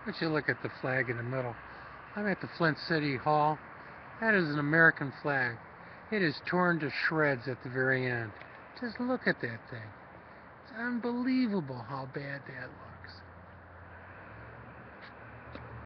But you look at the flag in the middle. I'm at the Flint City Hall. That is an American flag. It is torn to shreds at the very end. Just look at that thing. It's unbelievable how bad that looks.